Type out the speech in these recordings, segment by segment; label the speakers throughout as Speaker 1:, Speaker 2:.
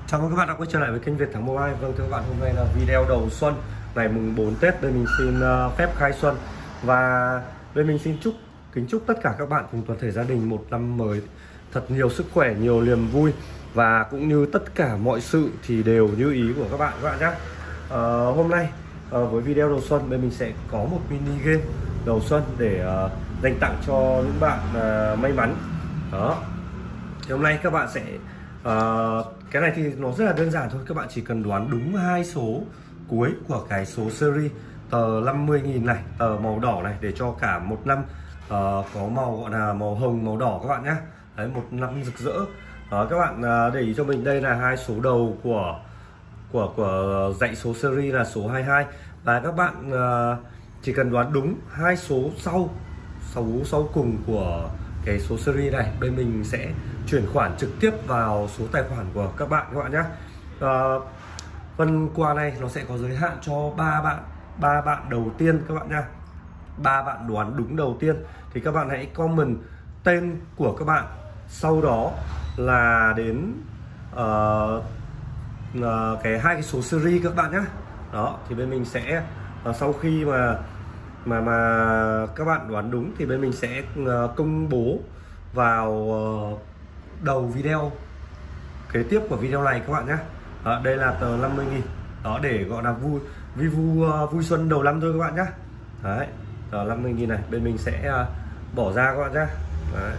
Speaker 1: Chào mừng các bạn đã quay trở lại với kênh Việt Thắng Mobile. Vâng thưa các bạn, hôm nay là video đầu xuân ngày mùng 4 Tết. Đây mình xin phép khai xuân và đây mình xin kính chúc tất cả các bạn cùng toàn thể gia đình một năm mới thật nhiều sức khỏe, nhiều niềm vui và cũng như tất cả mọi sự thì đều như ý của các bạn nhé. Hôm nay với video đầu xuân bên mình sẽ có một mini game đầu xuân để dành tặng cho những bạn may mắn. Đó. Thì hôm nay các bạn sẽ cái này thì nó rất là đơn giản thôi, các bạn chỉ cần đoán đúng hai số cuối của cái số series tờ 50.000 này, tờ màu đỏ này, để cho cả một năm có màu gọi là màu hồng, màu đỏ các bạn nhé. Đấy, một năm rực rỡ. Đó, các bạn để ý cho mình, đây là hai số đầu của dãy số series là số 22 và các bạn chỉ cần đoán đúng hai số sau cùng của cái số series này, bên mình sẽ chuyển khoản trực tiếp vào số tài khoản của các bạn nhé. Phần quà này nó sẽ có giới hạn cho ba bạn đầu tiên các bạn nha. 3 bạn đoán đúng đầu tiên thì các bạn hãy comment tên của các bạn, sau đó là đến cái hai cái số series các bạn nhé. Đó thì bên mình sẽ sau khi mà các bạn đoán đúng thì bên mình sẽ công bố vào đầu video kế tiếp của video này các bạn nhé. Đây là tờ 50.000 đó, để gọi là vui xuân đầu năm thôi các bạn nhé. Đấy, tờ 50.000 này bên mình sẽ bỏ ra các bạn nhé. Đấy.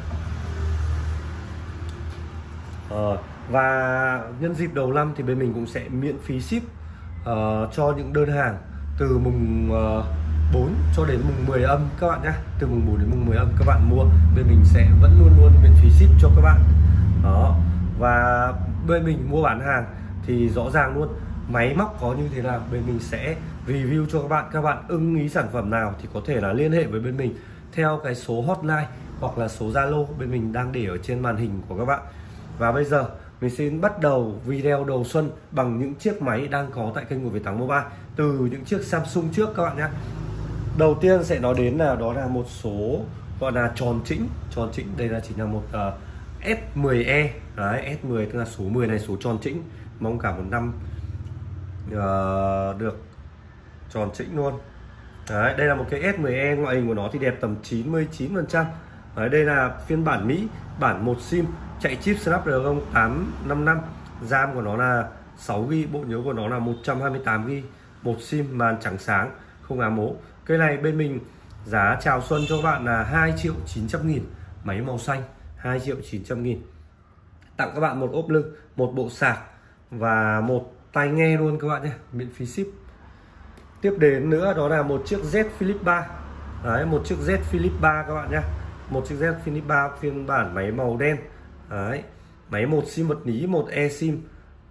Speaker 1: Và nhân dịp đầu năm thì bên mình cũng sẽ miễn phí ship cho những đơn hàng từ mùng 4 cho đến mùng 10 âm các bạn nhé. Từ mùng 4 đến mùng 10 âm các bạn mua, bên mình sẽ vẫn luôn miễn phí ship cho các bạn. Đó. Và bên mình mua bán hàng thì rõ ràng luôn, máy móc có như thế nào bên mình sẽ review cho các bạn. Các bạn ưng ý sản phẩm nào thì có thể là liên hệ với bên mình theo cái số hotline hoặc là số Zalo bên mình đang để ở trên màn hình của các bạn. Và bây giờ mình xin bắt đầu video đầu xuân bằng những chiếc máy đang có tại kênh của Việt Thắng Mobile, từ những chiếc Samsung trước các bạn nhé. Đầu tiên sẽ nói đến là đó là một số gọi là tròn chỉnh. Đây là chỉ là một S10e. Đấy, S10 tức là số 10 này, số tròn chỉnh. Mong cả một năm được tròn chỉnh luôn. Đấy, đây là một cái S10e, ngoại hình của nó thì đẹp tầm 99%. Đấy, đây là phiên bản Mỹ, bản 1 sim, chạy chip Snapdragon 855, RAM của nó là 6GB, bộ nhớ của nó là 128GB, một sim, màn trắng sáng, không ám ố. Cây này bên mình giá chào xuân cho các bạn là 2.900.000, máy màu xanh 2.900.000. Tặng các bạn một ốp lưng, một bộ sạc và một tai nghe luôn các bạn nhé, miễn phí ship. Tiếp đến nữa đó là một chiếc Z Flip 3. Đấy, một chiếc Z Flip 3 các bạn nhé. Một chiếc Z Flip 3 phiên bản máy màu đen. Đấy, máy một sim vật lý, một eSIM.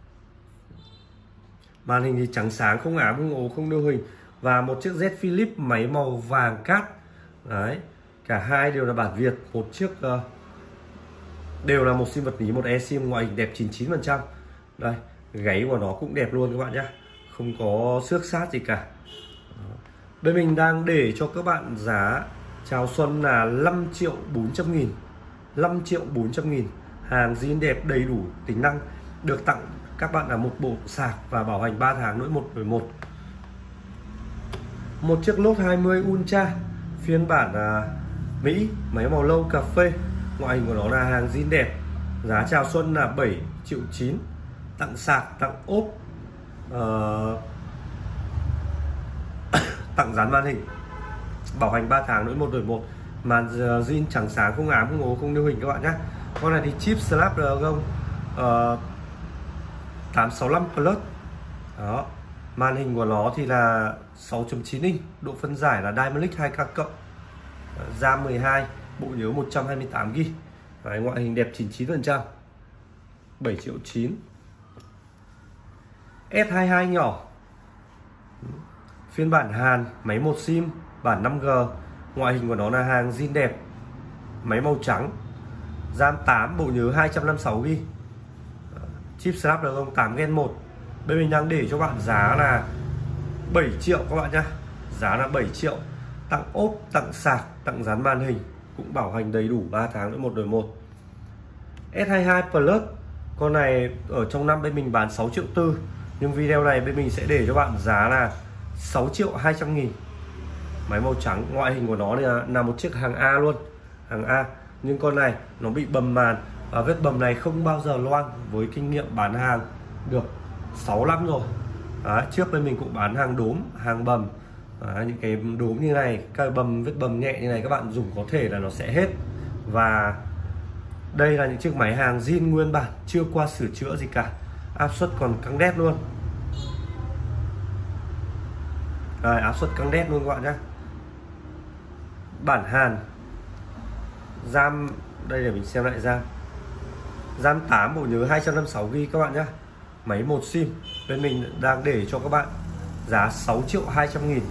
Speaker 1: Màn hình thì trắng sáng, không ám, không ố, không nêu hình. Và một chiếc Z Flip máy màu vàng cát. Đấy, cả hai đều là bản Việt. Một chiếc đều là một sim vật lý, một eSIM, ngoại hình đẹp 99%. Đây, gáy của nó cũng đẹp luôn các bạn nhé, không có xước sát gì cả. Bên mình đang để cho các bạn giá chào xuân là 5.400.000. 5.400.000, hàng zin đẹp, đầy đủ tính năng, được tặng các bạn là một bộ sạc và bảo hành 3 tháng mỗi một đổi một. Một chiếc Note 20 Ultra phiên bản Mỹ, máy màu lâu cà phê, ngoại hình của nó là hàng zin đẹp, giá chào xuân là 7.9 triệu, tặng sạc, tặng ốp, tặng dán màn hình, bảo hành 3 tháng mỗi một đổi một, màn zin trắng sáng, không ám, không ố, không nêu hình các bạn nhé. Con này thì chip Snapdragon 865 Plus. Đó, màn hình của nó thì là 6.9 inch, độ phân giải là Diamond 2K+, RAM 12, bộ nhớ 128GB. Đấy, ngoại hình đẹp 99%, 7.9 triệu. S22 nhỏ, phiên bản Hàn, máy một sim, bản 5G, ngoại hình của nó là hàng zin đẹp, máy màu trắng, RAM 8, bộ nhớ 256GB, chip Snapdragon 8 Gen 1. Bên mình đang để cho bạn giá là 7 triệu các bạn nhé. Giá là 7 triệu, tặng ốp, tặng sạc, tặng dán màn hình, cũng bảo hành đầy đủ 3 tháng mỗi một đổi một. S22 Plus Con này ở trong năm bên mình bán 6 triệu tư, nhưng video này bên mình sẽ để cho bạn giá là 6 triệu 200 nghìn. Máy màu trắng, ngoại hình của nó là một chiếc hàng A luôn, hàng A. Nhưng con này nó bị bầm màn, và vết bầm này không bao giờ loang, với kinh nghiệm bán hàng được 6 năm rồi. Đấy, trước bên mình cũng bán hàng đốm, hàng bầm. Đấy, những cái đốm như này, các vết bầm nhẹ như này các bạn dùng có thể là nó sẽ hết. Và đây là những chiếc máy hàng zin nguyên bản, chưa qua sửa chữa gì cả, áp suất còn căng đét luôn. Đây, áp suất căng đét luôn các bạn nhé. Bản Hàn, RAM đây để mình xem lại RAM 8, bộ nhớ 256GB các bạn nhé. Máy 1 sim, bên mình đang để cho các bạn giá 6 triệu 200 nghìn.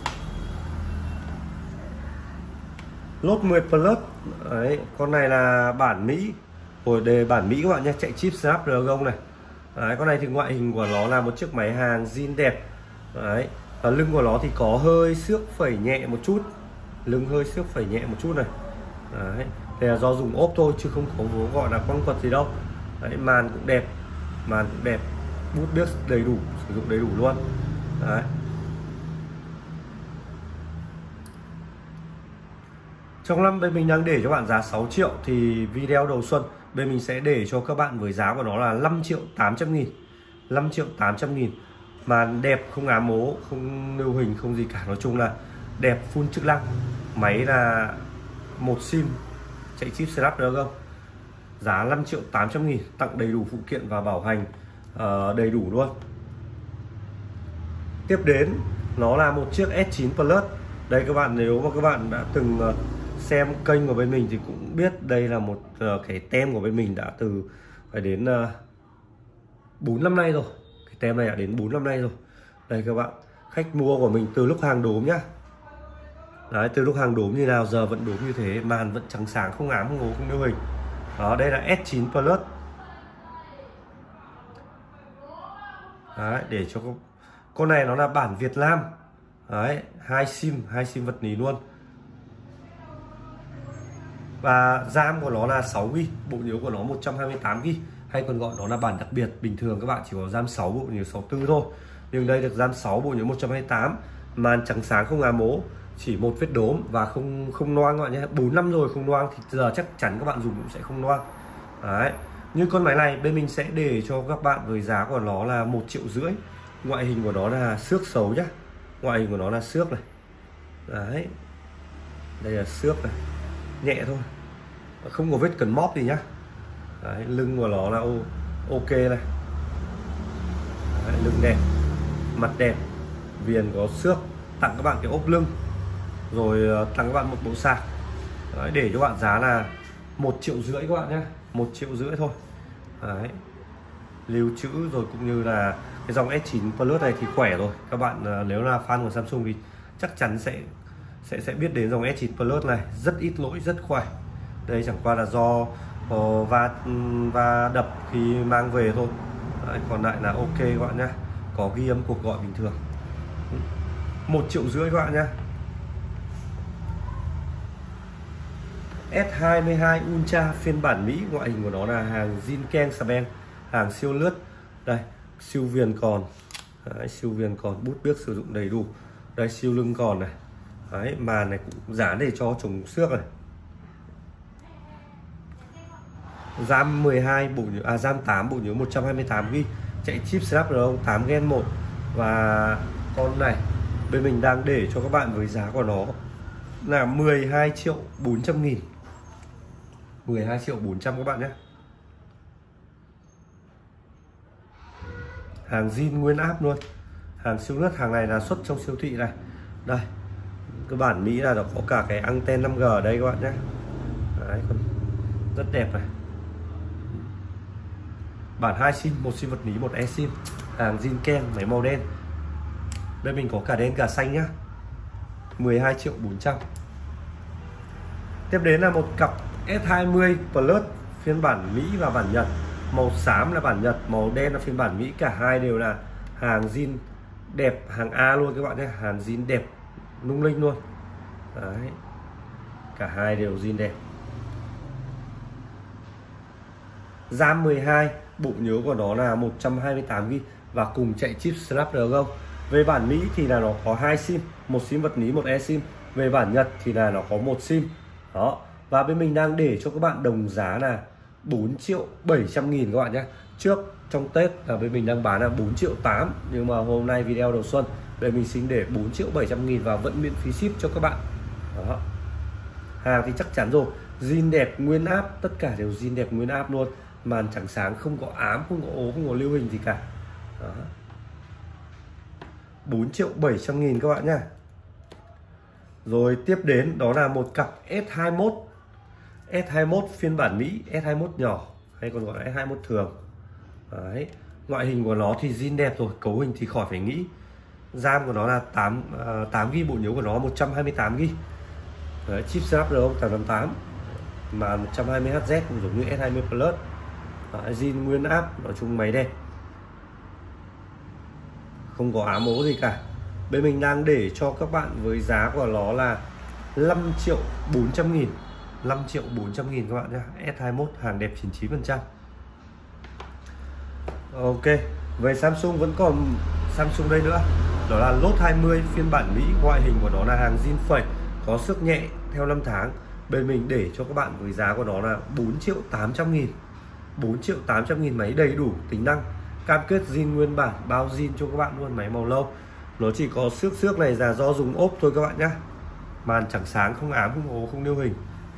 Speaker 1: Lốt 10 Plus. Đấy, con này là bản Mỹ, hồi đề bản Mỹ các bạn nhé, chạy chip Snapdragon này. Đấy, con này thì ngoại hình của nó là một chiếc máy hàng zin đẹp. Đấy, và lưng của nó thì có hơi xước phẩy nhẹ một chút, lưng hơi xước phẩy nhẹ một chút này. Đấy, đây là do dùng ốp thôi chứ không có gọi là quăng quật gì đâu. Đấy, màn cũng đẹp, bút biếc đầy đủ, sử dụng đầy đủ luôn. Đấy. Trong năm bên mình đang để cho bạn giá 6 triệu, thì video đầu xuân bên mình sẽ để cho các bạn với giá của nó là 5 triệu 800 nghìn. 5 triệu 800 nghìn. Màn đẹp, không ám mố, không lưu hình, không gì cả. Nói chung là đẹp, full chức năng. Máy là một sim, chạy chip Snapdragon. Giá 5 triệu 800 nghìn, tặng đầy đủ phụ kiện và bảo hành đầy đủ luôn. Tiếp đến nó là một chiếc S9 Plus. Đây các bạn, nếu mà các bạn đã từng xem kênh của bên mình thì cũng biết đây là một cái tem của bên mình đã từ phải đến 4 năm nay rồi. Cái tem này đã đến 4 năm nay rồi. Đây các bạn, khách mua của mình từ lúc hàng đốm nhá. Đấy, từ lúc hàng đốm như nào giờ vẫn đốm như thế, màn vẫn trắng sáng, không ám, không ngố, không lưu hình. Đó, đây là S9 Plus. Đấy, để cho con này nó là bản Việt Nam. Đấy, hai sim vật lý luôn. Và RAM của nó là 6GB, bộ nhớ của nó 128GB, hay còn gọi nó là bản đặc biệt. Bình thường các bạn chỉ có RAM 6, bộ nhớ 64 thôi. Nhưng đây được RAM 6, bộ nhớ 128. Màn trắng sáng, không ám mố, chỉ một vết đốm và không loang các bạn nhé. 4 năm rồi không loang thì giờ chắc chắn các bạn dùng cũng sẽ không loang. Đấy. Nhưng con máy này bên mình sẽ để cho các bạn với giá của nó là 1,5 triệu. Ngoại hình của nó là xước xấu nhá. Ngoại hình của nó là xước này. Đấy. Đây là xước này, nhẹ thôi, không có vết cần móp gì nhá. Đấy, lưng của nó là ok này. Đấy, lưng đẹp, mặt đẹp, viền có xước. Tặng các bạn cái ốp lưng, rồi tặng các bạn một bộ sạc. Đấy, để cho bạn giá là 1,5 triệu các bạn nhé, 1,5 triệu thôi. Đấy, lưu trữ rồi cũng như là cái dòng S9 Plus này thì khỏe rồi. Các bạn nếu là fan của Samsung thì chắc chắn sẽ biết đến dòng S9 Plus này, rất ít lỗi, rất khỏe. Đây chẳng qua là do và đập khi mang về thôi. Đấy, còn lại là ok các bạn nhé, có ghi âm cuộc gọi bình thường. 1,5 triệu các bạn nhé. S22 Ultra phiên bản Mỹ, ngoại hình của nó là hàng zin keng Sabeng, hàng siêu lướt. Đây, siêu viền còn. Đấy, siêu viền còn, bút biếc sử dụng đầy đủ. Đây, siêu lưng còn này. Đấy, màn này cũng dán để cho chống xước này. RAM 12 bộ nhớ RAM 8 bộ nhớ 128GB, chạy chip Snapdragon 8 Gen 1. Và con này bên mình đang để cho các bạn với giá của nó là 12 triệu 400 nghìn. 12 triệu 400 các bạn nhé. Hàng zin nguyên áp luôn, hàng siêu lướt. Hàng này là xuất trong siêu thị này. Đây, cái bản Mỹ là nó có cả cái anten 5G ở đây các bạn nhé. Đấy, còn rất đẹp này. Bản 2 sim, một sim vật lý, một eSIM, hàng zin keng, máy màu đen. Đây mình có cả đen cả xanh nhá. 12 triệu 400. Tiếp đến là một cặp S20 Plus phiên bản Mỹ và bản Nhật. Màu xám là bản Nhật, màu đen là phiên bản Mỹ. Cả hai đều là hàng zin đẹp, hàng A luôn các bạn nhé, hàng zin đẹp lung linh luôn. Đấy, cả hai đều zin đẹp. RAM 12, bộ nhớ của nó là 128GB và cùng chạy chip Snapdragon. Về bản Mỹ thì là nó có 2 sim, một sim vật lý, một eSIM. Về bản Nhật thì là nó có một sim. Đó. Và bên mình đang để cho các bạn đồng giá là 4.700.000 các bạn nhé. Trước trong Tết là bên mình đang bán là 4.800.000, nhưng mà hôm nay video đầu xuân bên mình xin để 4.700.000 và vẫn miễn phí ship cho các bạn. Đó. Hàng thì chắc chắn rồi, zin đẹp nguyên áp, tất cả đều zin đẹp nguyên áp luôn, màn trắng sáng, không có ám, không có ố, không có lưu hình gì cả. Đó. 4.700.000 các bạn nhá. Rồi tiếp đến đó là một cặp S21 phiên bản Mỹ, S21 nhỏ hay còn gọi là S21 thường. Đấy. Ngoại hình của nó thì zin đẹp rồi, cấu hình thì khỏi phải nghĩ. RAM của nó là 8GB, bộ nhớ của nó 128GB. Đấy, chip Snapdragon 888 mà 120Hz cũng giống như S20 Plus. Đấy, zin nguyên áp, nói chung máy đẹp, không có ám ố gì cả. Bên mình đang để cho các bạn với giá của nó là 5.400.000, 5.400.000 các bạn nhé. S21 hàng đẹp 99%. Ok, về Samsung vẫn còn Samsung đây nữa, đó là Note 20 phiên bản Mỹ. Ngoại hình của nó là hàng zin phẩy, có xước nhẹ theo 5 tháng. Bên mình để cho các bạn với giá của nó là 4.800.000, 4.800.000, máy đầy đủ tính năng, cam kết zin nguyên bản, bao zin cho các bạn luôn, máy màu lâu. Nó chỉ có xước này là do dùng ốp thôi các bạn nhé. Màn chẳng sáng, không ám, không ố, không lưu hình.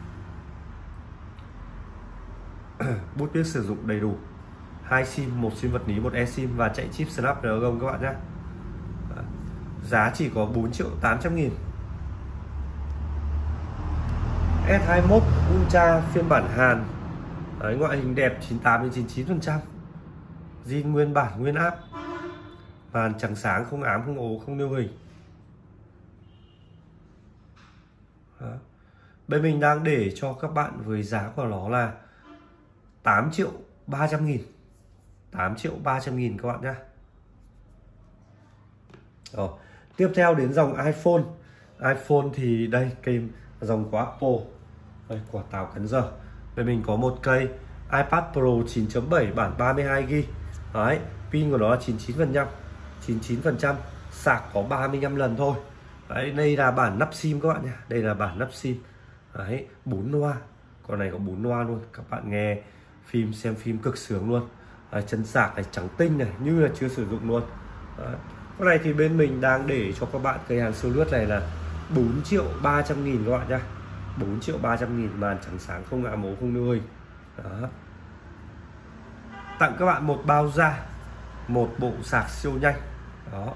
Speaker 1: Bút biết sử dụng đầy đủ, 2 sim, một sim vật lý, một eSIM và chạy chip Snapdragon các bạn nhé. Giá chỉ có 4.800.000. S21 Ultra phiên bản Hàn. Đấy, ngoại hình đẹp 98-99%, zin nguyên bản nguyên áp, màn trắng sáng, không ám, không ố, không lưu hình. Đó. Bên mình đang để cho các bạn với giá của nó là 8.300.000, 8.300.000 các bạn nhé. Rồi, tiếp theo đến dòng iPhone. iPhone thì đây, cây dòng của Apple. Đây, quả táo cấn giờ. Bên mình có một cây iPad Pro 9.7 bản 32GB. Đấy, pin của nó là 99%, sạc có 35 lần thôi. Đấy, đây là bản nắp sim các bạn nhé. Đây là bản nắp sim. Đấy, 4 loa. Con này có 4 loa luôn. Các bạn nghe phim, xem phim cực sướng luôn. Đấy, chân sạc này trắng tinh này, như là chưa sử dụng luôn. Đấy. Con này thì bên mình đang để cho các bạn cây hàng siêu lướt này là 4.300.000 các bạn nhé. 4.300.000, màn trắng sáng, không ám ố, không lưu hình. Đó. Tặng các bạn một bao da, một bộ sạc siêu nhanh. Đó.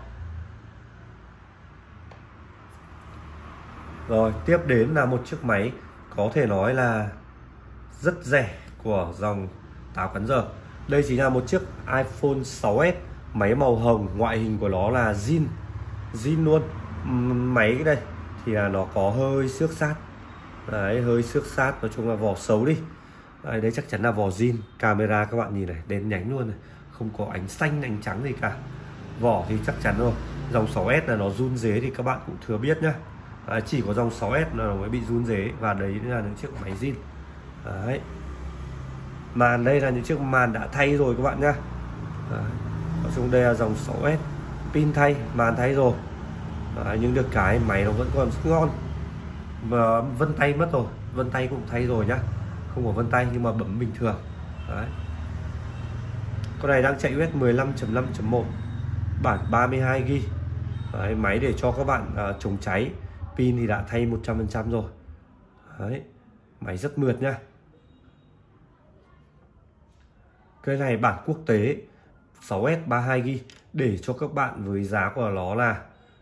Speaker 1: Rồi tiếp đến là một chiếc máy có thể nói là rất rẻ của dòng táo cấn giờ. Đây chính là một chiếc iPhone 6s, máy màu hồng, ngoại hình của nó là zin luôn. Máy cái đây thì là nó có hơi xước sát. Đấy, hơi xước sát, nói chung là vỏ xấu đi. Đấy chắc chắn là vỏ zin. Camera các bạn nhìn này, đèn nhánh luôn này, không có ánh xanh ánh trắng gì cả. Vỏ thì chắc chắn rồi. Dòng 6s là nó run rế thì các bạn cũng thừa biết nhá. Đấy, chỉ có dòng 6s là nó mới bị run rế, và đấy là những chiếc máy zin. Đấy. Màn đây là những chiếc màn đã thay rồi các bạn nhá. Đấy. Nói chung đây là dòng 6s, pin thay, màn thay rồi. Đấy, nhưng được cái máy nó vẫn còn rất ngon. Và vân tay mất rồi, vân tay cũng thay rồi nhá, không có vân tay nhưng mà bấm bình thường. Đấy. Con này đang chạy US 15.5.1 bản 32GB. Đấy, máy để cho các bạn chống cháy, pin thì đã thay 100% rồi. Đấy, máy rất mượt nhá. Cái này bản quốc tế 6S 32GB, để cho các bạn với giá của nó là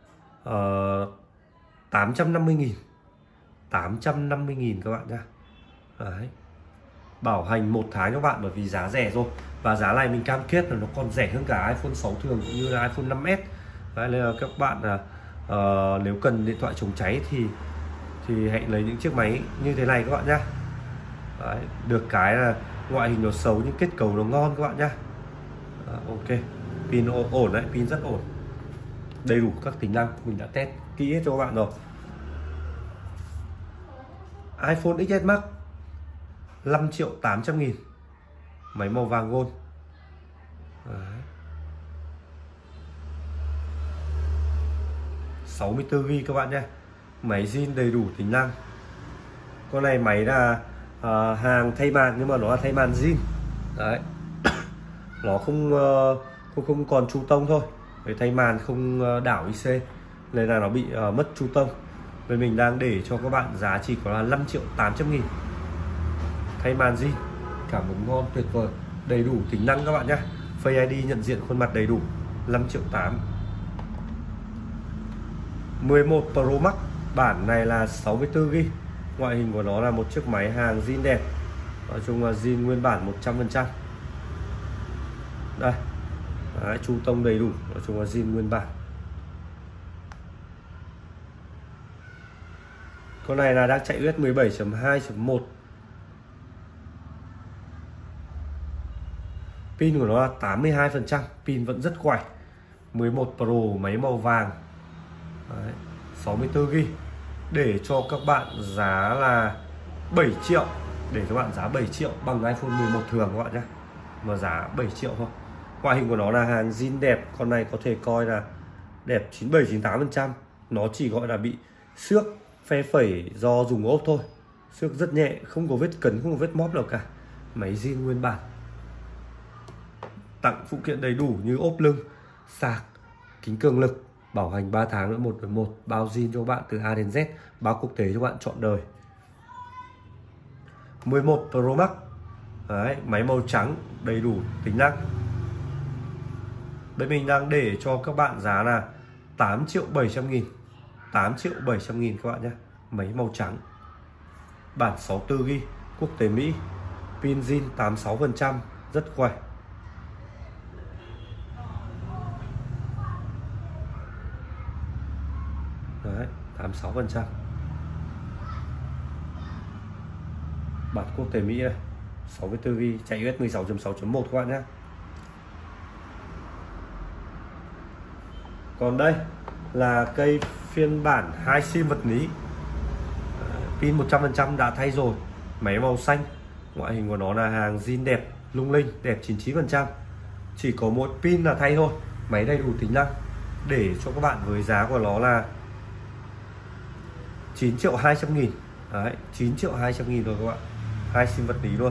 Speaker 1: 850.000, 850.000 các bạn nhá. Đấy. Bảo hành 1 tháng các bạn, bởi vì giá rẻ rồi. Và giá này mình cam kết là nó còn rẻ hơn cả iPhone 6 thường cũng như là iPhone 5S. Đấy, nên là các bạn nếu cần điện thoại chống cháy thì hãy lấy những chiếc máy như thế này các bạn nhá. Đấy, được cái là ngoại hình nó xấu nhưng kết cấu nó ngon các bạn nhá. Ok, pin ổn đấy, pin rất ổn, đầy đủ các tính năng, mình đã test kỹ hết cho các bạn rồi. iPhone XS Max 5.800.000, máy màu vàng gold. Đấy. 64GB các bạn nhé. Máy zin đầy đủ tính năng. Con này máy là hàng thay màn nhưng mà nó là thay màn zin. Đấy. Nó không còn chu tông thôi. Để thay màn không đảo IC nên là nó bị mất chu tông. Nên mình đang để cho các bạn giá chỉ có là 5.800.000. Thay màn zin, cảm ứng ngon tuyệt vời, đầy đủ tính năng các bạn nhé. Face ID nhận diện khuôn mặt đầy đủ, 5.800.000. 11 Pro Max bản này là 64GB. Ngoại hình của nó là một chiếc máy hàng zin đẹp. Nói chung là zin nguyên bản 100%. Đây. Đấy, chu tông đầy đủ, nói chung là zin nguyên bản. Con này là đang chạy US 17.2.1. Pin của nó là 82%, pin vẫn rất khỏe. 11 Pro máy màu vàng. Đấy, 64GB. Để cho các bạn giá là 7 triệu. Để các bạn giá 7 triệu bằng iPhone 11 thường các bạn nhé. Mà giá 7 triệu thôi. Ngoại hình của nó là hàng zin đẹp. Con này có thể coi là đẹp 97-98%. Nó chỉ gọi là bị xước phe phẩy do dùng ốp thôi. Xước rất nhẹ, không có vết cấn, không có vết móp nào cả. Máy zin nguyên bản. Tặng phụ kiện đầy đủ như ốp lưng, sạc, kính cường lực, bảo hành 3 tháng nữa 1/1, bao zin cho bạn từ A đến Z, bao quốc tế cho bạn trọn đời. 11 Pro Max. Đấy, máy màu trắng, đầy đủ tính năng. Bên mình đang để cho các bạn giá là 8.700.000. 8.700.000 các bạn nhé. Máy màu trắng. Bản 64GB, quốc tế Mỹ. Pin zin 86%, rất khỏe. Đấy, 86%. Bản quốc tế Mỹ này, 64GB, chạy US 16.6.1 các bạn nhé. Còn đây là cây phiên bản 2 sim vật lý. Pin 100% đã thay rồi. Máy màu xanh. Ngoại hình của nó là hàng zin đẹp, lung linh, đẹp 99%. Chỉ có một pin là thay thôi. Máy đầy đủ tính năng. Để cho các bạn với giá của nó là 9.200.000. Đấy, 9.200.000 rồi các bạn. 2 sim vật lý luôn.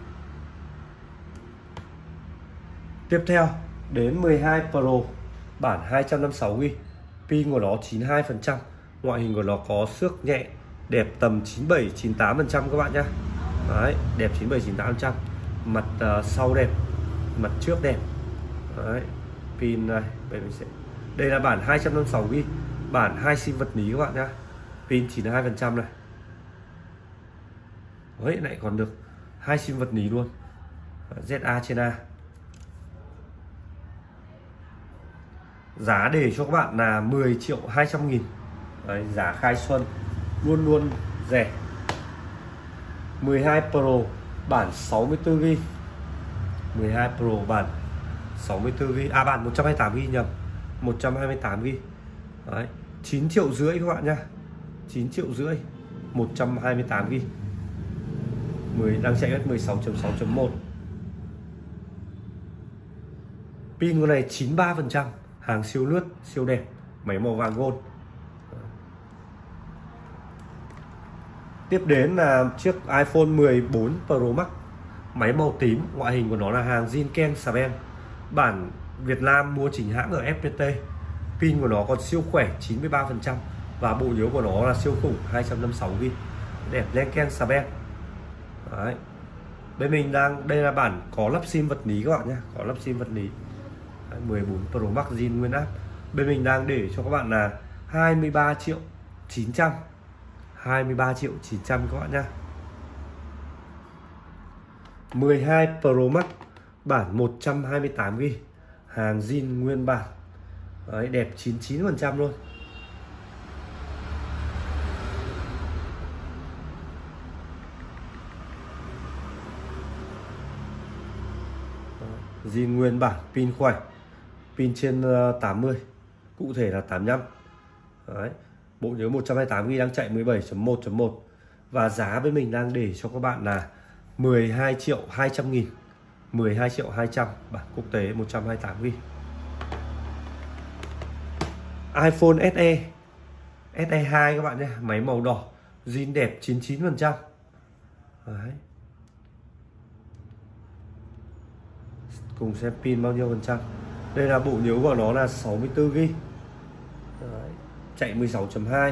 Speaker 1: Tiếp theo đến 12 Pro bản 256GB. Pin của nó 92%. Ngoại hình của nó có xước nhẹ, đẹp tầm 97-98% các bạn nhé. Đấy, đẹp 97-98%. Mặt sau đẹp, mặt trước đẹp. Đấy, pin này, đây là bản 256GB, bản 2 sim vật lý các bạn nhé. Pin 92% này. Đấy, lại còn được 2 sim vật lý luôn. ZA trên A. Giá để cho các bạn là 10.200.000. Đấy, giá khai xuân luôn luôn rẻ. 12 Pro bản 64GB. 12 Pro bản 64GB. À, bản 128GB nhầm. 128GB. Đấy, 9,5 triệu các bạn nha. 9,5 triệu, 128GB. Đang chạy hết 16.6.1. Pin con này 93%, hàng siêu lướt, siêu đẹp, máy màu vàng gold. Tiếp đến là chiếc iPhone 14 Pro Max, máy màu tím, ngoại hình của nó là hàng zin ken xà beng, bản Việt Nam mua chính hãng ở FPT. Pin của nó còn siêu khỏe 93% và bộ nhớ của nó là siêu khủng 256GB, đẹp len ken xà beng. Đấy. Bên mình đây là bản có lắp sim vật lý các bạn nhé, có lắp sim vật lý. 14 Pro Max zin nguyên áp. Bên mình đang để cho các bạn là 23.900.000. 23.900.000 các bạn nhé. 12 Pro Max bản 128GB, hàng zin nguyên bản. Đấy, đẹp 99% luôn. Zin nguyên bản, pin khỏe, pin trên 80, cụ thể là 85. Đấy, bộ nhớ 128GB đang chạy 17.1.1 và giá bên mình đang để cho các bạn là 12.200.000. 12.200.000 bản quốc tế 128GB. iPhone SE SE2 các bạn nhé, máy màu đỏ, zin đẹp 99%. Đấy. Cùng xem pin bao nhiêu phần trăm. Đây là bộ nhớ của nó là 64GB. Đấy. Chạy 16.2.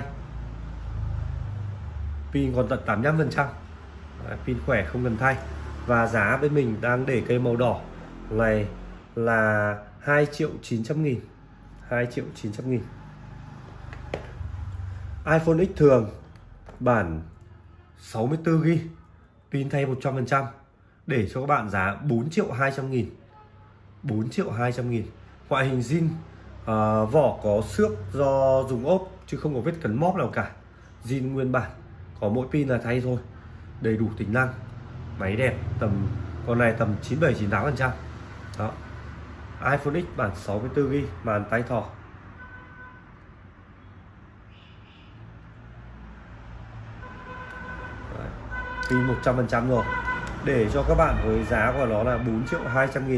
Speaker 1: Pin còn tận 85%. Pin khỏe không cần thay. Và giá bên mình đang để cây màu đỏ này là 2.900.000. 2.900.000. iPhone X thường bản 64GB, pin thay 100%, để cho các bạn giá 4.200.000. 4.200.000. Ngoại hình zin, vỏ có xước do dùng ốp chứ không có vết cấn móp nào cả. Zin nguyên bản, có mỗi pin là thay thôi. Đầy đủ tính năng, máy đẹp, tầm con này tầm 97-98%. Đó. iPhone X bản 64GB, màn tay thỏ. Pin 100% rồi, để cho các bạn với giá của nó là 4.200.000.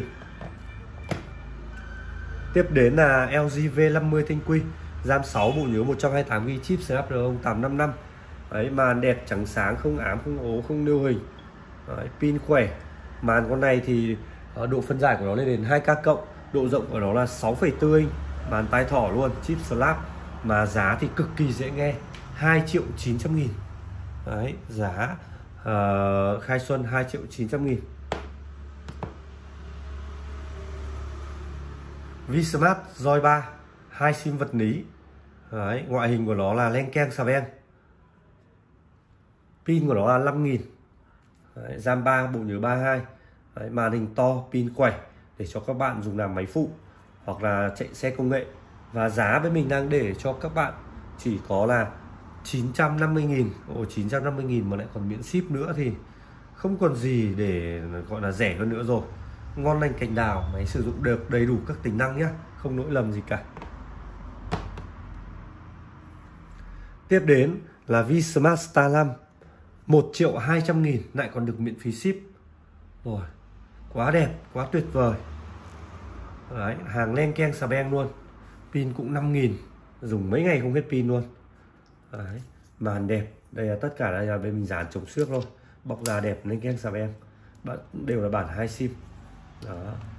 Speaker 1: Tiếp đến là LG V50 Thanh Quy, RAM 6, bộ nhớ 128GB, chip Snapdragon 855. Đấy, màn đẹp trắng sáng, không ám, không ố, không nêu hình. Đấy, pin khỏe. Màn con này thì độ phân giải của nó lên đến 2K cộng, độ rộng của nó là 6,4 inch, màn tai thỏ luôn, chip Slap, mà giá thì cực kỳ dễ nghe, 2.900.000. Đấy, giá khai xuân 2.900.000. Vsmart Joy 3, 2 sim vật lý. Đấy, ngoại hình của nó là len keng xà beng. Pin của nó là 5.000. Đấy, RAM 3, bộ nhớ 32. Đấy, màn hình to, pin khỏe, để cho các bạn dùng làm máy phụ hoặc là chạy xe công nghệ. Và giá bên mình đang để cho các bạn chỉ có là 950.000. 950.000 mà lại còn miễn ship nữa thì không còn gì để gọi là rẻ hơn nữa rồi. Ngon lành cành đào, máy sử dụng được đầy đủ các tính năng nhé, không lỗi lầm gì cả. Tiếp đến là Vsmart Star 5, 1.200.000 lại còn được miễn phí ship. Rồi, quá đẹp, quá tuyệt vời. Đấy, hàng len keng xà beng luôn. Pin cũng 5.000, dùng mấy ngày không hết pin luôn. Đấy, màn đẹp. Đây là tất cả đây là bên mình dán chống xước thôi. Bọc da đẹp, len keng xà beng, đều là bản 2 sim. Đó.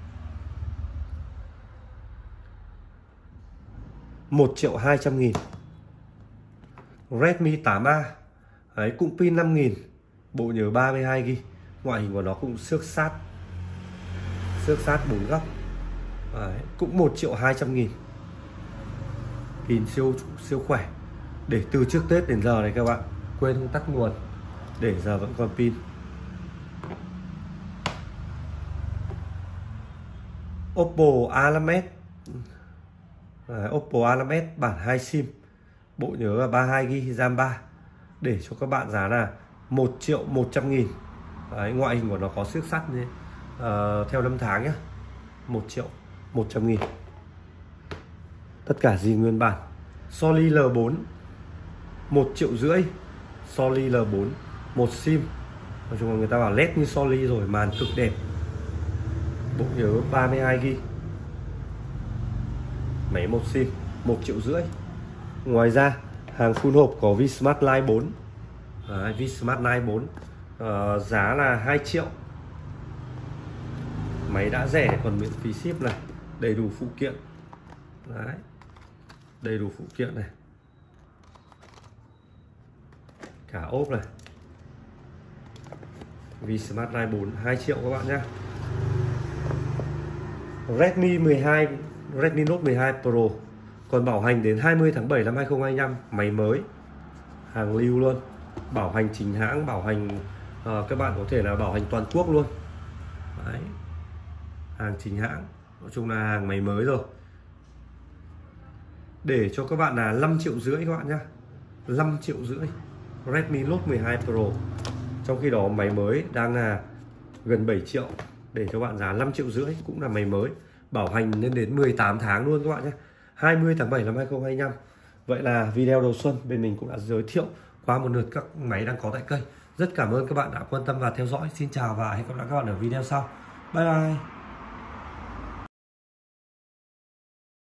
Speaker 1: 1.200.000. Redmi 8A. Đấy, cũng pin 5.000, bộ nhớ 32GB, ngoại hình của nó cũng xước sát 4 góc. Đấy, cũng 1.200.000. Pin siêu khỏe, để từ trước Tết đến giờ này các bạn, quên không tắt nguồn, để giờ vẫn còn pin. Oppo A5s. Oppo A5s bản 2 sim, bộ nhớ là 32GB, RAM 3, để cho các bạn giá là 1.100.000. Đấy, ngoại hình của nó có xước sắt như theo năm tháng nhé, 1.100.000. Tất cả gì nguyên bản. Soli L4, 1,5 triệu. Soli L4, 1 sim. Nói chung là người ta bảo led như Soli rồi, màn cực đẹp, bộ nhớ 32GB, máy 1 sim, 1,5 triệu. Ngoài ra hàng full hộp có Vsmart Line 4. Đấy, Vsmart Line 4 giá là 2 triệu. Máy đã rẻ còn miễn phí ship này, đầy đủ phụ kiện. Đấy, đầy đủ phụ kiện này, cả ốp này. Vsmart Line 4 2 triệu các bạn nhé. Redmi Note 12 Pro còn bảo hành đến 20 tháng 7 năm 2025, máy mới, hàng lưu luôn, bảo hành chính hãng, bảo hành các bạn có thể là bảo hành toàn quốc luôn. Đấy, hàng chính hãng, nói chung là hàng máy mới rồi, để cho các bạn là 5,5 triệu các bạn nhá. 5,5 triệu Redmi Note 12 Pro, trong khi đó máy mới đang là gần 7 triệu, để cho bạn giá 5,5 triệu, cũng là máy mới, bảo hành lên đến 18 tháng luôn các bạn nhé, 20 tháng 7 năm 2025. Vậy là video đầu xuân bên mình cũng đã giới thiệu qua một lượt các máy đang có tại kênh. Rất cảm ơn các bạn đã quan tâm và theo dõi. Xin chào và hẹn gặp lại các bạn ở video sau. Bye bye.